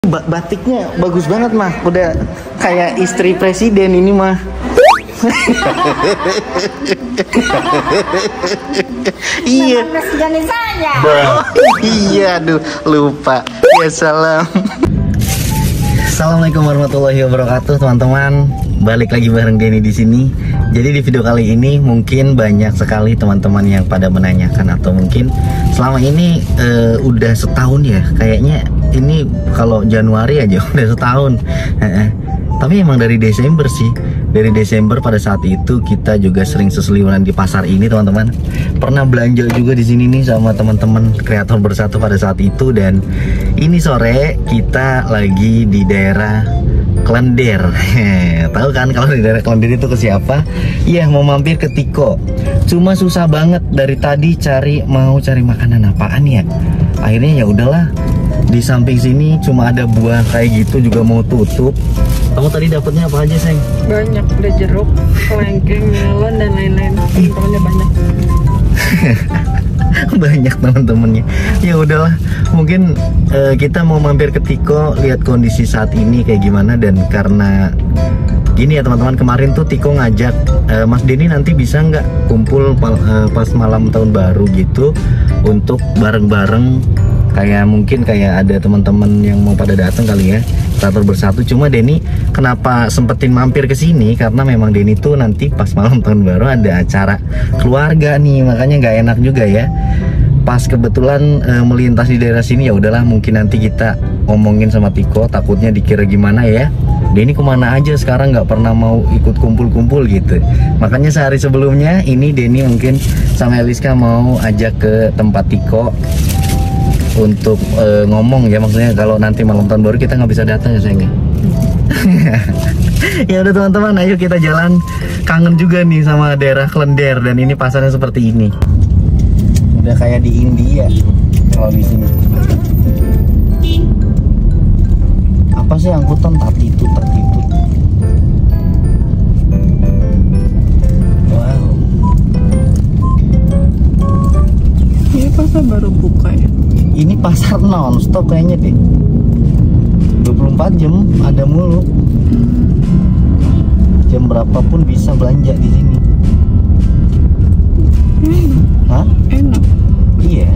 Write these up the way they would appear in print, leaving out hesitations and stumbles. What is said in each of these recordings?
Batiknya bagus banget mah, udah kayak istri presiden ini mah. Iya. Presidennya saya. Iya, aduh lupa. Ya salam. Assalamualaikum warahmatullahi wabarakatuh, teman-teman. Balik lagi bareng Denny di sini. Jadi di video kali ini mungkin banyak sekali teman-teman yang pada menanyakan atau mungkin selama ini udah setahun ya. Kayaknya ini kalau Januari aja udah setahun. Tapi emang dari Desember sih. Dari Desember pada saat itu kita juga sering seseliweran di pasar ini, teman-teman. Pernah belanja juga di sini nih sama teman-teman kreator bersatu pada saat itu. Dan ini sore kita lagi di daerah Klender. Tahu kan kalau di daerah Klender itu ke siapa? Iya, mau mampir ke Tiko. Cuma susah banget dari tadi mau cari makanan apaan ya. Akhirnya ya udahlah. Di samping sini cuma ada buah kayak gitu juga mau tutup. Kamu tadi dapatnya apa aja, Seng? Banyak, ada jeruk, kelengkeng, melon dan lain-lain. Teman-temannya banyak. Banyak teman-temannya. Ya udahlah, mungkin kita mau mampir ke Tiko, lihat kondisi saat ini kayak gimana. Dan karena gini ya teman-teman, kemarin tuh Tiko ngajak Mas Denny nanti bisa nggak kumpul pas malam tahun baru gitu untuk bareng-bareng, kayak mungkin kayak ada teman-teman yang mau pada datang kali ya, kreator bersatu. Cuma Denny kenapa sempetin mampir ke sini karena memang Denny tuh nanti pas malam tahun baru ada acara keluarga nih, makanya nggak enak juga ya. Pas kebetulan melintas di daerah sini, ya udahlah mungkin nanti kita ngomongin sama Tiko, takutnya dikira gimana ya. Denny kemana aja sekarang, nggak pernah mau ikut kumpul-kumpul gitu. Makanya sehari sebelumnya ini Denny mungkin sama Eliska mau ajak ke tempat Tiko untuk ngomong ya, maksudnya kalau nanti malam tahun baru kita nggak bisa datang ya sayangnya. Ya udah teman-teman, ayo kita jalan. Kangen juga nih sama daerah Klender, dan ini pasarnya seperti ini. Udah kayak di India kalau di sini. Apa sih angkutan tatitut? Wow. Ini pasar baru buka ya? Ini pasar non-stop kayaknya deh. 24 jam ada mulu. Jam berapapun bisa belanja di sini. Hah? Enak. Iya.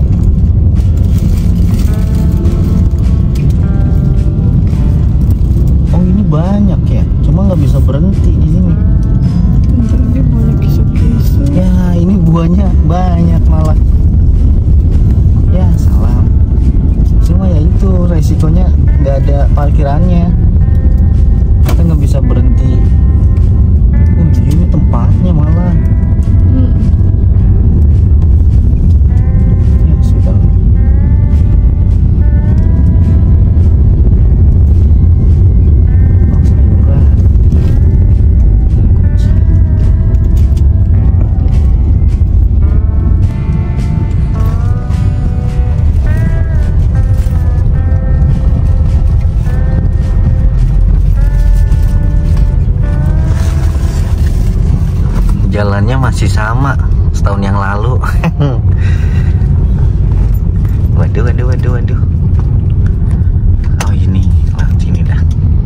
Oh ini banyak ya, cuma nggak bisa berhenti di sini. Nanti banyak kisah-kisah. Ya ini buahnya banyak malah. Ya salam. Cuma ya itu resikonya nggak ada parkirannya, kita nggak bisa berhenti. Ini tempatnya malah. Ya sudah. Jalannya masih sama setahun yang lalu. Waduh. Oh ini, lah sini dah.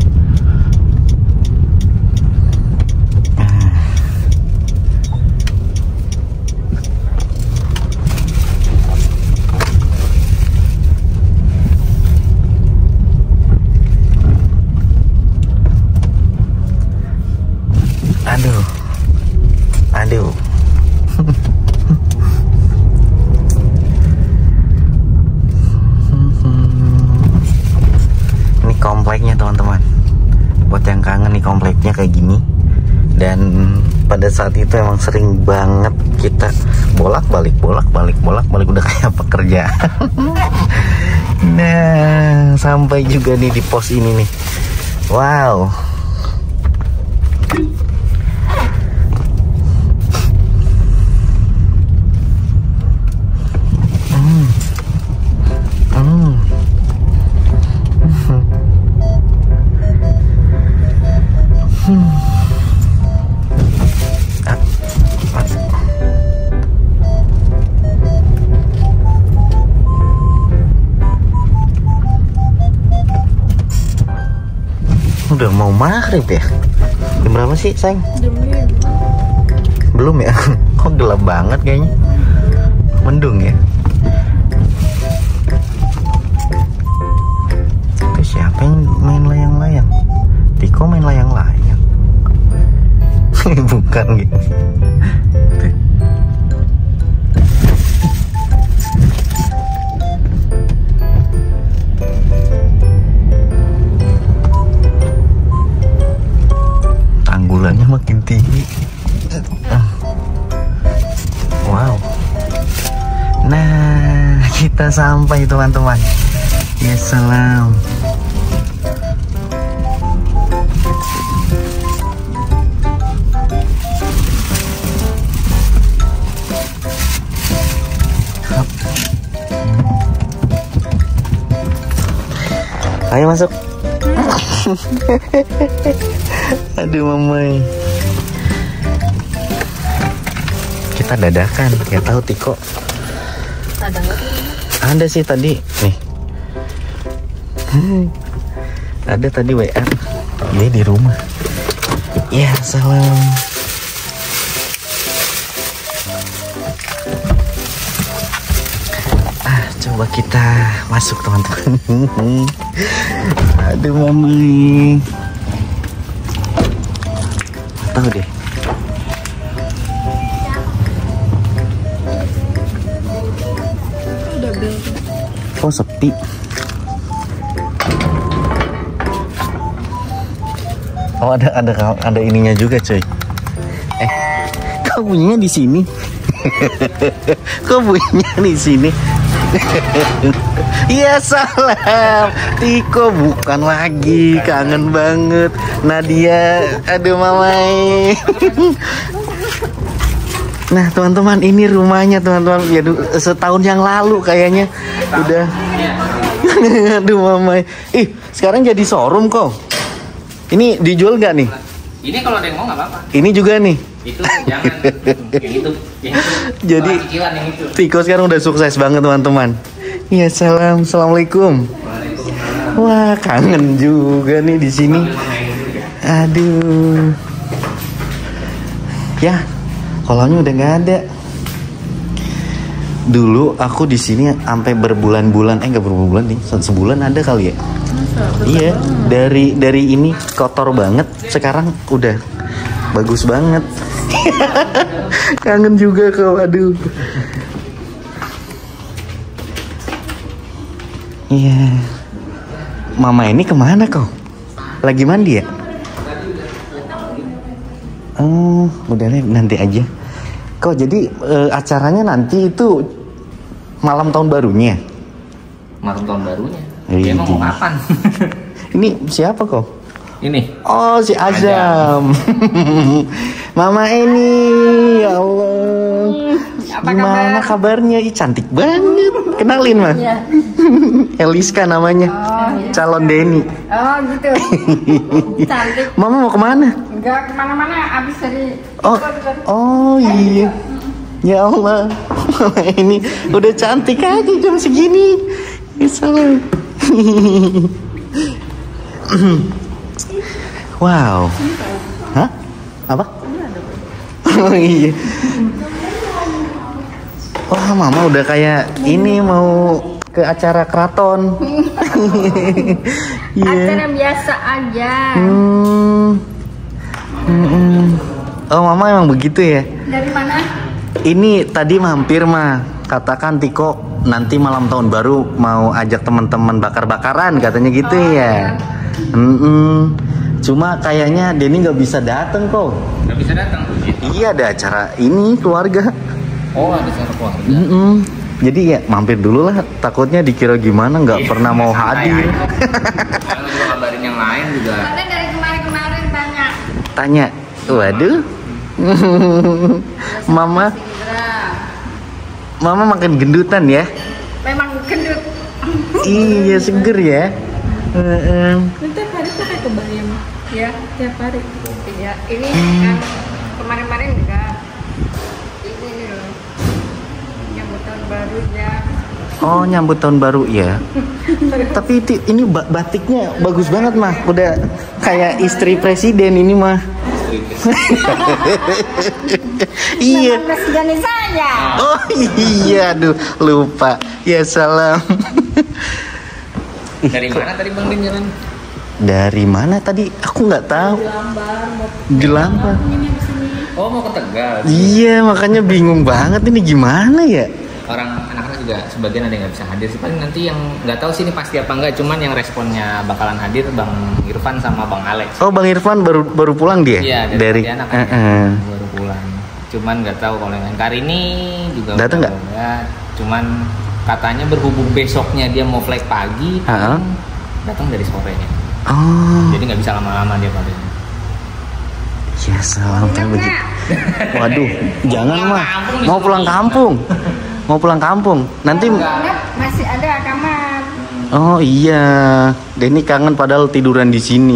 Aduh. Ini kompleknya teman-teman. Buat yang kangen nih kompleknya kayak gini. Dan pada saat itu emang sering banget kita bolak-balik udah kayak pekerja. Nah, sampai juga nih di pos ini nih. Wow. Udah mau maghrib ya? Jam berapa sih, sayang? Jam 5. Belum ya? Kok gelap banget kayaknya? Mendung ya? Itu siapa yang main layang-layang? Tiko main layang-layang? Bukan gitu. Tuh. Tanggulannya makin tinggi. Wow. Nah, kita sampai teman-teman. Ya salam. Ayo masuk. Aduh mamai. Kita dadakan, ya tahu Tiko. Ada nggak? Ada sih tadi, nih. Ada tadi WA. Dia di rumah. Ya salam. Coba kita masuk teman-teman. Aduh mami. Tahu deh. Udah bel. Oh sepi. Oh ada ininya juga coy. Kok bunyinya di sini? Kok bunyinya di sini? Iya salam Tiko, bukan lagi, kangen banget Nadia. Aduh mamai. Nah teman-teman, ini rumahnya teman-teman. Ya setahun yang lalu kayaknya udah. Aduh mamai. Ih sekarang jadi showroom kok. Ini dijual nggak nih? Ini kalau ada yang mau nggak apa-apa. Ini juga nih. Itu jangan. Yang itu. Jadi Cicilan yang itu. Tiko sekarang udah sukses banget teman-teman. Ya salam, assalamualaikum. Wah kangen juga nih di sini. Aduh. Ya, kolamnya udah nggak ada. Dulu aku di sini sampai berbulan-bulan, nggak berbulan nih, sebulan ada kali ya. Iya, dari ini kotor banget, sekarang udah bagus banget. Kangen juga kau, aduh. Iya. Mama ini kemana kau? Lagi mandi ya? Oh, udah deh, nanti aja. Kau jadi acaranya nanti itu malam tahun barunya? Malam tahun barunya. Iya. Dia mau kapan? Ini siapa kau? Ini. Oh si Azam. Mama ini, ya Allah. Apa Gimana kabarnya? Ih cantik banget. Kenalin mah. Iya. Eliska namanya. Oh, iya. Calon Denny. Oh gitu. Cantik. Mama mau kemana? Enggak kemana-mana, abis dari. Oh iya. Ya Allah. Mama ini udah cantik aja jam segini. Ya salam. Wow. Hah? Apa? Oh iya. Wah, Mama udah kayak ini mau ke acara keraton. Iya. Acara biasa aja. Oh, Mama emang begitu ya? Dari mana? Ini tadi mampir mah. Katakan Tiko nanti malam tahun baru mau ajak teman-teman bakar-bakaran katanya gitu ya. Cuma kayaknya Denny nggak bisa datang kok. Nggak bisa datang. Iya ada acara ini keluarga. Oh ada acara keluarga. Jadi ya mampir dulu lah. Takutnya dikira gimana nggak pernah mau hadir. Kalau juga kabarin yang lain juga. Karena dari kemarin-kemarin tanya. Tanya, waduh. Mama makin gendutan ya. Memang gendut. Iya seger ya. Tiap hari pakai kebaya mah. Ya, tiap hari. Ya, ini kan kemarin-kemarin enggak. Ini nih loh. Yang tahun barunya. Oh, nyambut tahun baru ya. Tapi ini batiknya bagus banget mah. Udah kayak istri presiden ini mah. Iya. Presiden saya. Oh iya, aduh lupa. Ya salam. Dari mana tadi Bang Din jalan? Dari mana tadi? Aku nggak tahu. Jelambar. Oh, mau ke Tegal. Iya, makanya bingung banget ini gimana ya. Orang anak-anak juga sebagian ada yang nggak bisa hadir sih. Paling nanti yang nggak tahu sih ini pasti apa enggak. Cuman yang responnya bakalan hadir Bang Irfan sama Bang Alex. Oh, Bang Irfan baru pulang dia? Iya, dari anak baru pulang. Cuman nggak tahu kalau yang Karini juga datang nggak? Ya, cuman katanya berhubung besoknya dia mau flight pagi, datang dari sorenya. Oh. Jadi nggak bisa lama-lama dia padanya. Ya sampai begitu. Waduh, jangan mah. Mau pulang kampung. Mau pulang kampung. Nanti Masih ada kamar. Oh iya, Denny kangen padahal tiduran di sini.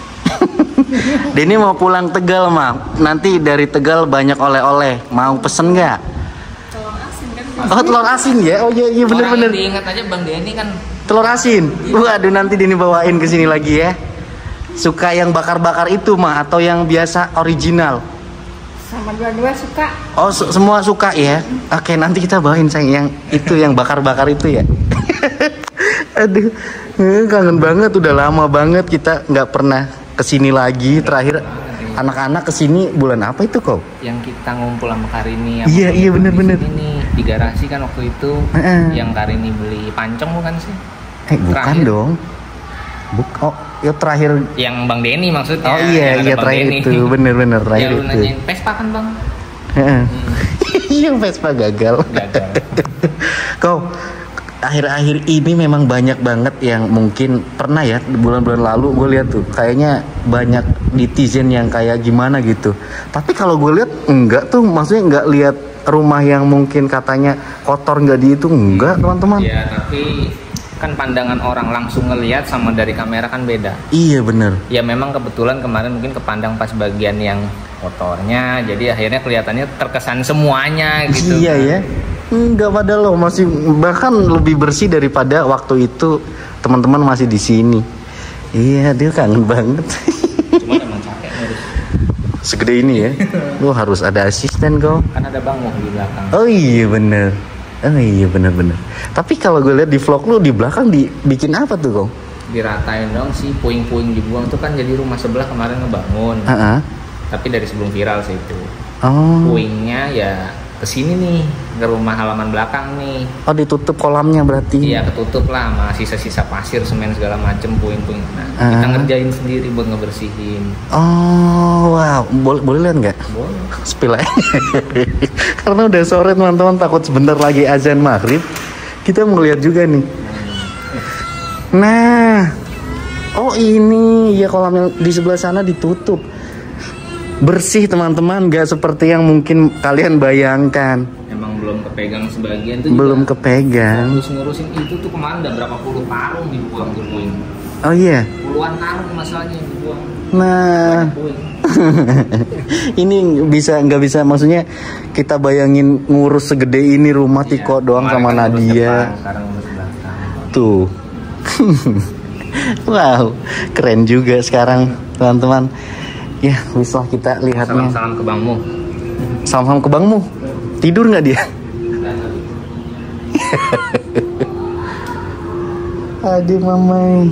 Denny mau pulang Tegal mah. Nanti dari Tegal banyak oleh-oleh. Mau pesen nggak? Telur asin kan. Oh, telur asin ya? Oh iya bener-bener. Diingat aja Bang Denny kan. Telur asin. Waduh, nanti Denny bawain ke sini lagi ya. Suka yang bakar-bakar itu mah atau yang biasa original? Sama dua-dua suka. Oh, semua suka ya? Oke, nanti kita bawain sayang yang itu yang bakar-bakar itu ya. Aduh, kangen banget, udah lama banget kita nggak pernah kesini lagi. Terakhir anak-anak kesini bulan apa itu kok? Yang kita ngumpul sama Karini. Iya bener-bener. Ini di garasi kan waktu itu yang Karini beli pancong bukan sih? Bukan terakhir. dong. Oh, ya terakhir. Yang Bang Denny maksudnya. Oh iya terakhir Denny. itu bener-bener terakhir ya, lu itu. nanyain Vespa kan Bang? Iya Vespa gagal. Kau akhir-akhir ini memang banyak banget yang mungkin pernah ya bulan-bulan lalu gue lihat tuh kayaknya banyak netizen yang kayak gimana gitu. Tapi kalau gue lihat enggak tuh, maksudnya enggak lihat rumah yang mungkin katanya kotor nggak di itu enggak teman-teman. Iya tapi kan pandangan orang langsung ngelihat sama dari kamera kan beda. Iya bener. Ya memang kebetulan kemarin mungkin kepandang pas bagian yang kotornya, jadi akhirnya kelihatannya terkesan semuanya gitu. Iya ya. Enggak, pada lo masih bahkan lebih bersih daripada waktu itu teman-teman masih di sini. Iya, dia kangen banget. Cuma emang capek ngurus. Segede ini ya. Lo harus ada asisten kau. Kan ada Bang Muh di belakang. Oh iya bener. Oh iya bener. Tapi kalau gue lihat di vlog lu di belakang dibikin apa tuh kau? Diratain dong sih, puing-puing dibuang tuh kan, jadi rumah sebelah kemarin ngebangun. Tapi dari sebelum viral sih itu. Oh. Puingnya ya kesini nih, ke rumah halaman belakang nih. Oh, ditutup kolamnya berarti? Iya, ketutup lah sama sisa-sisa pasir, semen segala macem, puing-puing. Nah, kita ngerjain sendiri buat ngebersihin. Oh, wow. Boleh lihat nggak? Boleh. Spill aja. Karena udah sore teman-teman, takut sebentar lagi azan maghrib. Kita mau lihat juga nih. Nah, oh ini ya kolam yang di sebelah sana ditutup. Bersih teman-teman, gak seperti yang mungkin kalian bayangkan. Emang belum kepegang sebagian tuh. Belum kepegang. Ngurusin itu tuh kemarin udah berapa puluh karung dibuang tuh puing. Oh iya. Puluhan karung masalahnya yang dibuang. Nah, ini nggak bisa maksudnya kita bayangin ngurus segede ini rumah Tiko doang sama kan Nadia. Tuh. Wow, keren juga sekarang teman-teman. Ya, bisa kita lihatnya. Salam ke Bangmu. Salam ke Bangmu. Tidur nggak dia? Aduh mamai.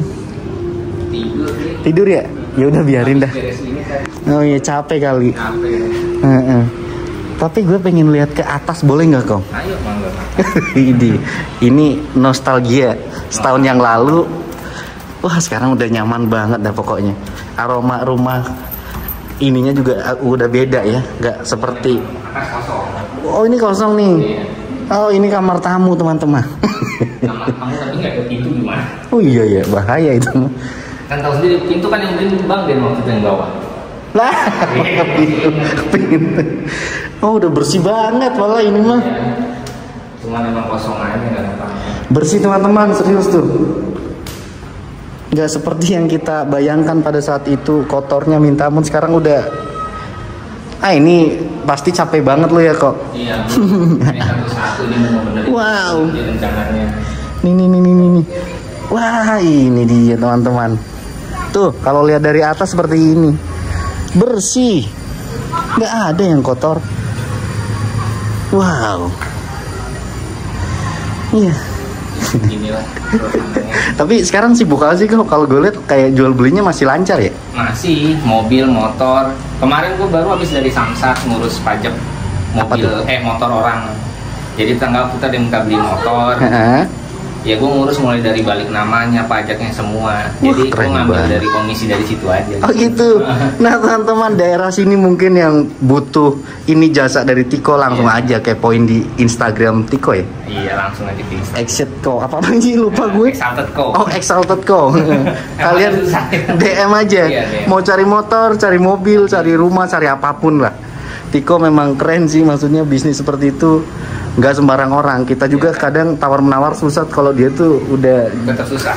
Tidur ya? Ya udah biarin dah. Oh iya capek kali. Tapi gue pengen lihat ke atas, boleh nggak kau? Ayo mangga. Ini nostalgia setahun yang lalu. Wah sekarang udah nyaman banget dah pokoknya. Aroma rumah ininya juga udah beda ya, nggak seperti. Oh ini kosong nih. Oh ini kamar tamu teman-teman. Kamar tamu tapi nggak ada pintu gimana? Oh iya ya bahaya itu. Kan tahu sendiri pintu kan yang beli Bang Den waktu itu yang bawah. Lah pintu. Oh udah bersih banget malah ini mah. Cuma memang kosong aja nggak ada apa-apa. Bersih teman-teman, serius tuh. Nggak seperti yang kita bayangkan pada saat itu, kotornya minta ampun. Sekarang udah Ini pasti capek banget lo ya kok. Iya, ini satu-satu ini benar-benar. Wow. Rencananya. Nih. Wah, ini dia teman-teman. Tuh, kalau lihat dari atas seperti ini. Bersih. Nggak ada yang kotor. Wow. Iya. Inilah suasananya. Tapi sekarang sibuk aja sih kalau gue lihat kayak jual belinya masih lancar ya? Masih mobil, motor. Kemarin gue baru habis dari Samsat ngurus pajak mobil, motor orang. Jadi tanggal kita minta beli motor. Ya gue ngurus mulai dari balik namanya, pajaknya semua. Jadi gue ngambil dari komisi dari situ aja. Oh gitu. Nah teman-teman daerah sini mungkin yang butuh ini jasa dari Tiko langsung aja kepoin di Instagram Tiko ya. Iya langsung aja di Instagram. Exit Co apa sih lupa gue. Exalted Co. Oh Exalted Co. Kalian DM aja. Iya, mau cari motor, cari mobil, cari rumah, cari apapun lah. Tiko memang keren sih, maksudnya bisnis seperti itu nggak sembarang orang. Kita juga kadang tawar menawar susah, kalau dia tuh udah tetap susah.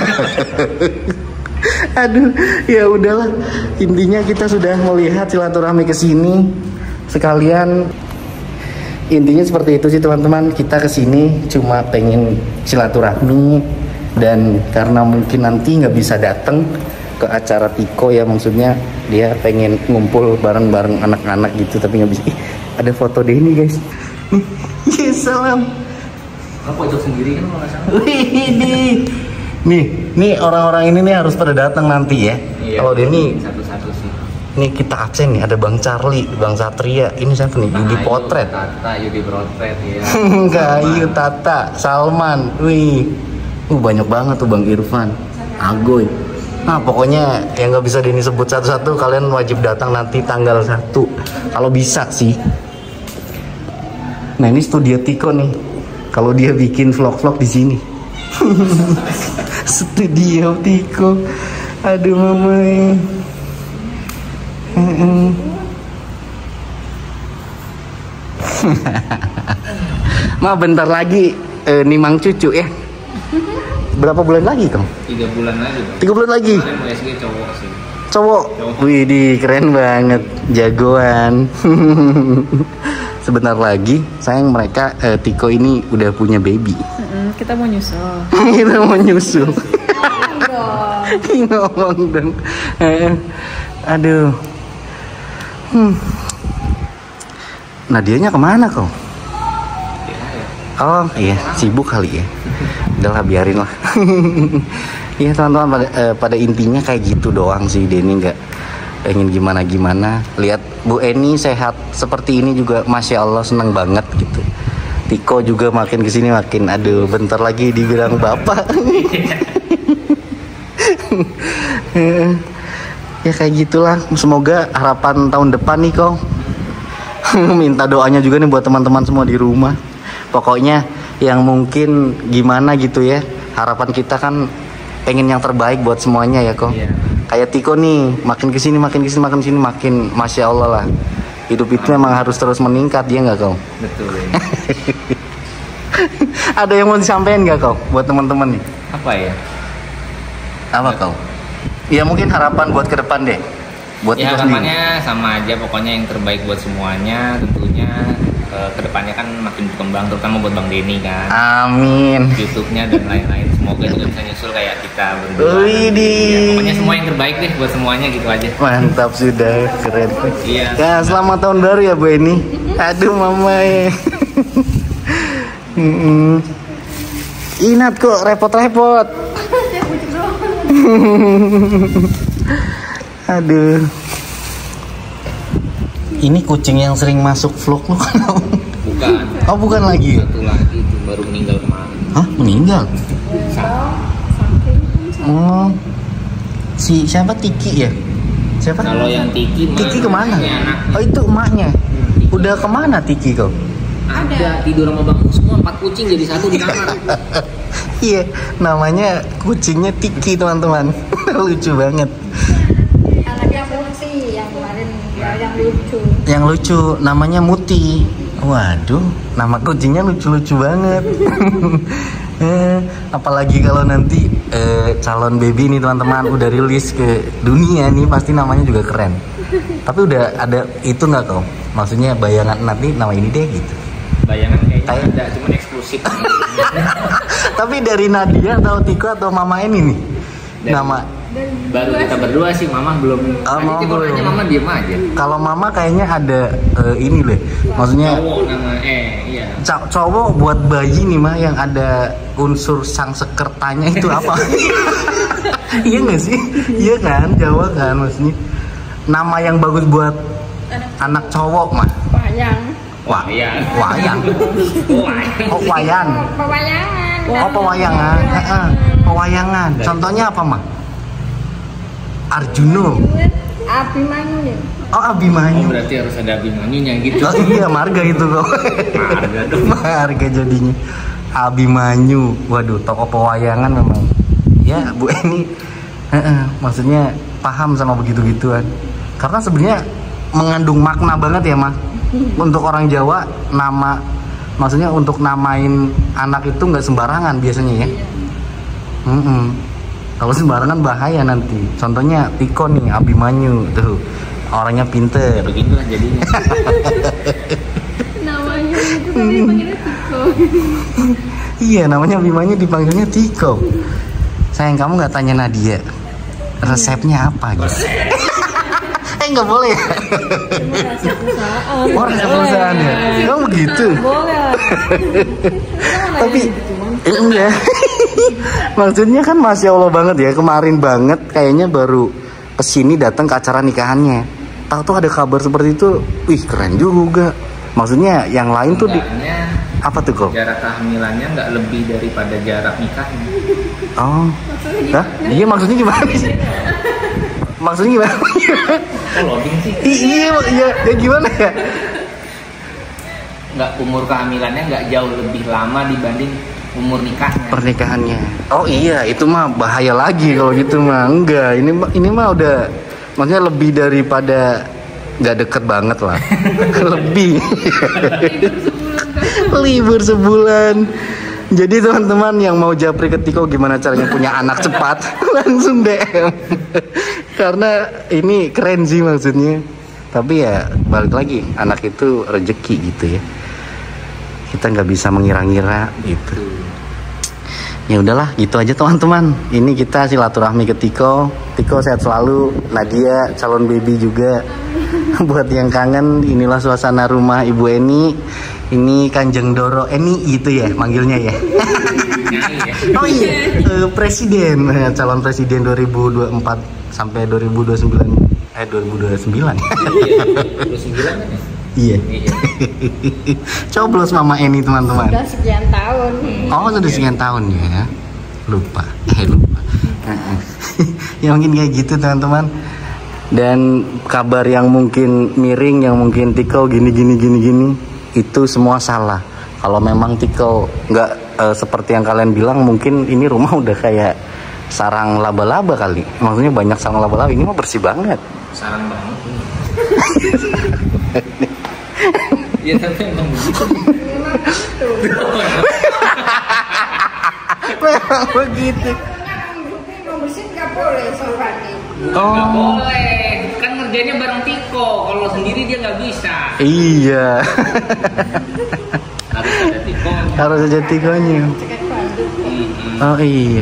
Aduh, ya udahlah. Intinya kita sudah melihat silaturahmi ke sini sekalian. Intinya seperti itu sih teman-teman. Kita ke sini cuma pengen silaturahmi, dan karena mungkin nanti nggak bisa datang ke acara Tiko ya, maksudnya dia pengen ngumpul bareng-bareng anak-anak gitu, tapi nggak bisa. Ada foto deh ini guys. Yes, salam. Lo pojok sendiri kan kalau nggak salah. Wih, nih orang-orang ini nih harus pada datang nanti ya. Iya, kalau dia nih satu-satu sih. Nih kita absen nih, ada Bang Charlie, Bang Satria, ini siapa nih? Yudi Potret. Tata, Yudi Potret ya. Gayu, Tata, Salman, wih, banyak banget tuh Bang Irfan, Agoy. Nah pokoknya yang nggak bisa Denny sebut satu-satu, kalian wajib datang nanti tanggal 1 kalau bisa sih. Nah ini studio Tiko nih, kalau dia bikin vlog-vlog di sini. Studio Tiko, aduh mama. Ma bentar lagi nimang cucu ya. Berapa bulan lagi Kang? 3 bulan lagi. 3 bulan lagi. Kemarin mulai SG cowok sih. Cowok. Widih keren banget, jagoan. Sebentar lagi sayang mereka Tiko ini udah punya baby. Kita mau nyusul. Kita mau nyusul. Dong. Ngomong dong. Aduh. Nadianya kemana kau? Oh iya sibuk kali ya. Udahlah biarin lah. Iya teman-teman, pada intinya kayak gitu doang sih. Denny nggak pengen gimana-gimana. Lihat Bu Eni sehat seperti ini juga Masya Allah seneng banget gitu. Tiko juga makin kesini makin aduh bentar lagi dibilang bapak. Ya kayak gitulah. Semoga harapan tahun depan nih kau. Minta doanya juga nih buat teman-teman semua di rumah. Pokoknya yang mungkin gimana gitu ya, harapan kita kan pengen yang terbaik buat semuanya ya kok. Iya. Kayak Tiko nih makin kesini makin Masya Allah lah. Hidup itu memang harus terus meningkat, ya nggak kau? Betul. Ada yang mau disampaikan nggak kau buat teman-teman nih? Apa ya? Apa kau? Ya mungkin harapan buat ke depan deh. Buat Ya Tiko sendiri. harapannya sama aja, pokoknya yang terbaik buat semuanya. Tentunya kedepannya kan makin berkembang, terutama buat Bang Denny kan. Amin. YouTube-nya dan lain-lain. Semoga juga bisa nyusul kayak kita berdua. Widih. Ya, pokoknya semua yang terbaik deh buat semuanya gitu aja. Mantap sudah, keren. Iya. Ya selamat tahun baru ya Bu Eni. Aduh mama ya. Inat kok repot-repot. Aduh. Ini kucing yang sering masuk vlog lo kan? Bukan. Oh bukan lagi. Satu lagi tuh baru meninggal kemarin. Hah meninggal? Oh. Si siapa Tiki ya? Siapa? Kalau yang Tiki kemana? Oh itu emaknya. Udah kemana Tiki kau? Ada tidur sama bangku semua 4 kucing jadi satu di kamar. Iya, namanya kucingnya Tiki teman-teman. Lucu banget. Anak yang fungsi yang kemarin yang lucu. Yang lucu namanya Muti. Waduh, nama kucingnya lucu-lucu banget. Apalagi kalau nanti calon baby nih teman-teman udah rilis ke dunia nih, pasti namanya juga keren. Tapi udah ada itu nggak kau? Maksudnya bayangan nanti nama ini deh gitu. Bayangan kayaknya ada, cuman eksklusif. Tapi dari Nadia atau Tiko atau Mama ini nih nama? Baru kita berdua sih, Mama belum. Mama Tiko nanya, Mama diem aja. Kalau Mama kayaknya ada ini deh. Maksudnya cowok nama iya. Cowok buat bayi nih mah yang ada unsur sang sekertanya itu apa? Iya nggak sih? Iya kan, Jawa kan maksudnya. Nama yang bagus buat anak cowok mah. Wayang. Wayang. Oh, wayang. Pewayangan. Oh, pewayangan. Pewayangan. Contohnya apa mah? Arjuno. Abimanyu. Oh, Abimanyu. Oh, berarti harus ada Abimanyunya gitu. Oh iya, marga itu kok. Marga dong. Marga jadinya. Abimanyu. Waduh, tokoh pewayangan memang. Ya, Bu Eni. Maksudnya paham sama begitu-gituan. Karena sebenarnya mengandung makna banget ya, Mah. Untuk orang Jawa, nama maksudnya untuk namain anak itu nggak sembarangan biasanya ya. Kalau sembarangan bahaya nanti. Contohnya Tiko nih, Abimanyu tuh. Orangnya pinter. Begitulah jadinya. Namanya itu tapi dipanggilnya Tiko. Iya, namanya Abimanyu dipanggilnya Tiko. Sayang, kamu nggak tanya Nadia resepnya apa gitu? Nggak boleh ya? Oh, resep perusahaan ya? Kamu begitu? Boleh. Tapi enggak. Maksudnya kan Masya Allah banget ya, kemarin banget kayaknya baru kesini datang ke acara nikahannya. Tahu tuh ada kabar seperti itu, wih keren juga. Maksudnya yang lain tuh apa tuh kok? Jarak kehamilannya nggak lebih daripada jarak nikahnya. Oh, hah? Iya maksudnya gimana sih? Maksudnya gimana? Oh, loading sih. Iya, ya gimana ya? Nggak, umur kehamilannya nggak jauh lebih lama dibanding umur nikahnya. Pernikahannya. Oh iya, itu mah bahaya lagi kalau gitu mah. Enggak, ini mah udah maksudnya lebih daripada nggak deket banget lah. Lebih. Libur sebulan. Jadi teman-teman yang mau japri ke Tiko gimana caranya punya anak cepat, langsung DM. Karena ini keren sih maksudnya. Tapi ya balik lagi, anak itu rezeki gitu ya. Kita nggak bisa mengira-ngira gitu. Ya udahlah, gitu aja teman-teman. Ini kita silaturahmi ke Tiko. Tiko sehat selalu, Nadia calon baby juga. Buat yang kangen, inilah suasana rumah Ibu Eni. Ini Kanjeng Doro Eni gitu ya manggilnya ya. Oh iya, presiden, calon presiden 2024 sampai 2029. 2029. 29 kan ya? Iya. Coblos Mama Eni teman-teman. Sudah sekian tahun. Oh, sudah sekian tahun ya. Lupa. Ya mungkin kayak gitu teman-teman. Dan kabar yang mungkin miring, yang mungkin Tiko gini, itu semua salah. Kalau memang Tiko nggak seperti yang kalian bilang, mungkin ini rumah udah kayak sarang laba-laba kali. Maksudnya banyak sarang laba-laba. Ini mah bersih banget. Sarang banget. Ya tapi emang begitu. Memang begitu. Bersih nggak boleh soalnya. Nggak boleh, kan ngerjainnya bareng Tiko. Kalau sendiri dia nggak bisa. Iya. Harus ada Tiko. Harus ada Tikonya. Oh iya.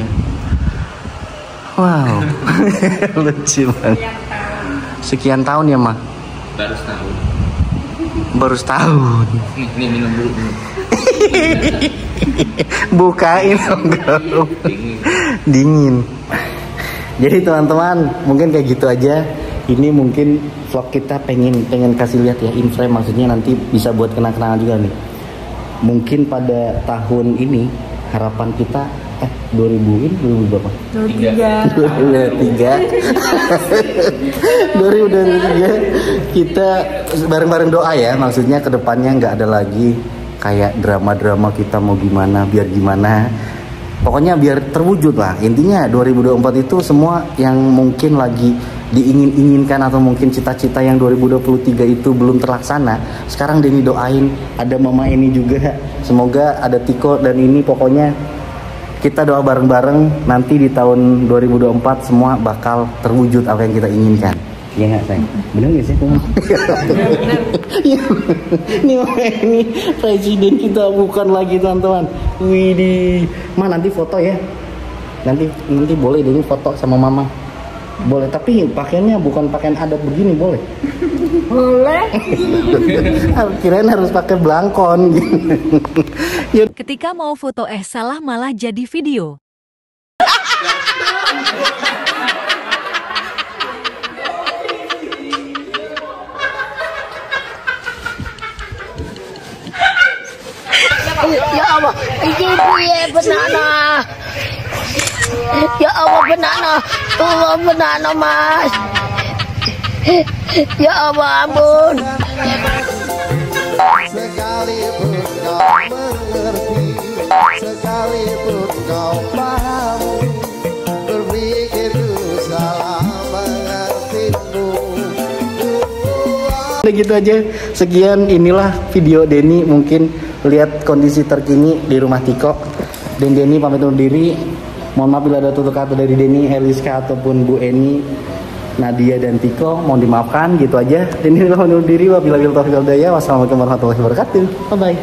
Wow. Lucu banget. Sekian tahun ya, Mah? Baru setahun. Baru setahun. Nih minum dulu. Bukain dong. Dingin. Jadi teman-teman, mungkin kayak gitu aja. Ini mungkin vlog kita pengen kasih lihat ya, in frame, maksudnya nanti bisa buat kenang-kenangan juga nih. Mungkin pada tahun ini harapan kita 2000 berapa? 2023 kita bareng-bareng doa ya, maksudnya kedepannya nggak ada lagi kayak drama-drama kita mau gimana biar gimana, pokoknya biar terwujud lah. Intinya 2024 itu semua yang mungkin lagi diingin-inginkan atau mungkin cita-cita yang 2023 itu belum terlaksana, sekarang Denny doain. Ada Mama Eni juga, semoga ada Tiko dan ini pokoknya kita doa bareng-bareng nanti di tahun 2024 semua bakal terwujud apa yang kita inginkan. Iya nggak sayang? Bener nggak sih teman? Ini presiden kita bukan lagi teman-teman. Widih, Ma nanti foto ya. Nanti boleh deh foto sama mama. Boleh, tapi pakaiannya bukan pakaian adat begini, boleh? Boleh. Kirain harus pakai belangkon. Ketika mau foto salah malah jadi video. Ya Allah, ini benana. Ya Allah benana, Allah benana mas. Ya Allah ampun. Sekalipun kau mengerti, sekalipun kau pahami, berpikirku salah mengertimu. Udah gitu aja, sekian inilah video Denny. Mungkin lihat kondisi terkini di rumah Tiko. Dan Denny pamit undur diri. Mohon maaf bila ada tutur kata dari Denny, Eliska ataupun Bu Eni, Nadia dan Tiko, mohon dimaafkan. Gitu aja. Denny pamit undur diri. Wabillahi taufiq wal hidayah. Wassalamualaikum warahmatullahi wabarakatuh. Bye bye.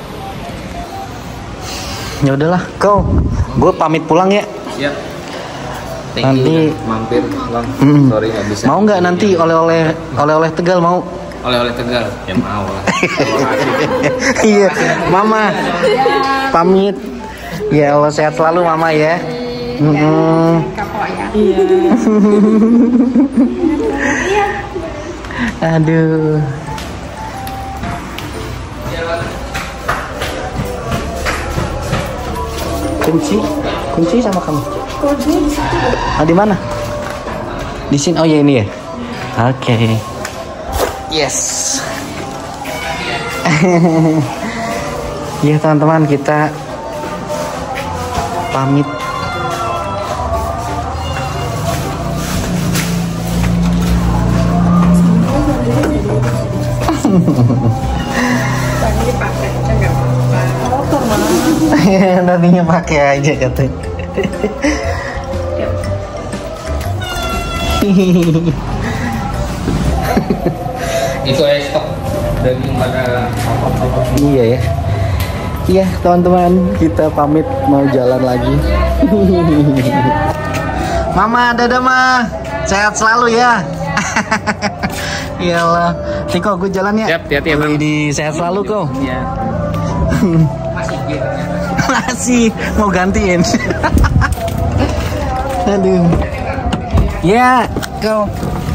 Ya udahlah, kau, gue pamit pulang ya. Siap. Thank Nanti you, mampir Bang. Sorry nggak bisa. Mau nggak nanti oleh-oleh Tegal mau? Oleh-oleh Tegal. Ya mau lah. Iya, Mama. Pamit. Ya Allah sehat selalu Mama ya. Kapok ya. Iya. Aduh. Kunci sama kamu. Kunci. Ah, di mana? Di sini. Oh ya ini ya. Oke. Yes. Ya teman-teman, kita pamit. Tadi dipakai aja nggak apa-apa. Nantinya pakai aja katanya. Itu stok daging pada apa-apa. Iya ya. Iya teman-teman, kita pamit mau jalan lagi. Mama, dadah Ma. Sehat selalu ya. Iyalah. Tiko, gue jalan ya. Siap, hati-hati ya, Bang. Di sehat selalu kau. Iya. Masih gitu. Masih mau gantiin. Aduh. Ya, kau.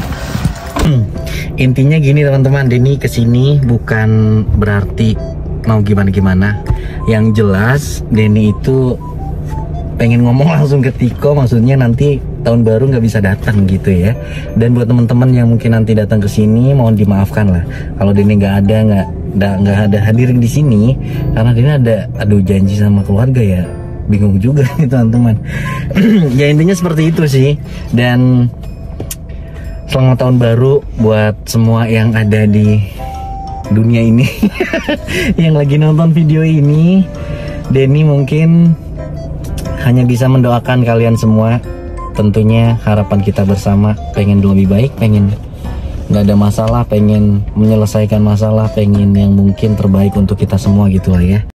Intinya gini teman-teman, Denny kesini bukan berarti mau gimana-gimana. Yang jelas Denny itu pengen ngomong langsung ke Tiko, maksudnya nanti tahun baru nggak bisa datang gitu ya. Dan buat teman-teman yang mungkin nanti datang ke sini, mohon dimaafkan lah kalau Denny nggak ada hadir di sini, karena Denny ada janji sama keluarga ya, bingung juga nih teman-teman. Ya intinya seperti itu sih. Dan selamat tahun baru buat semua yang ada di dunia ini. Yang lagi nonton video ini. Denny mungkin hanya bisa mendoakan kalian semua. Tentunya harapan kita bersama pengen lebih baik, pengen nggak ada masalah, pengen menyelesaikan masalah, pengen yang mungkin terbaik untuk kita semua gitu lah ya.